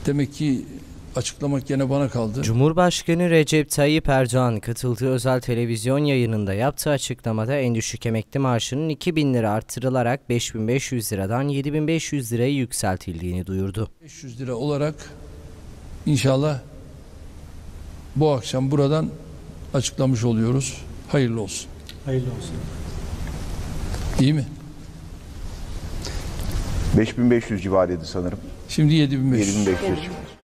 Demek ki açıklamak gene bana kaldı. Cumhurbaşkanı Recep Tayyip Erdoğan katıldığı özel televizyon yayınında yaptığı açıklamada en düşük emekli maaşının 2.000 lira artırılarak 5.500 liradan 7.500 liraya yükseltildiğini duyurdu. 500 lira olarak inşallah bu akşam buradan açıklamış oluyoruz. Hayırlı olsun. Hayırlı olsun. İyi mi? 5500 civarıydı sanırım. Şimdi 7.500. 7500 civarı.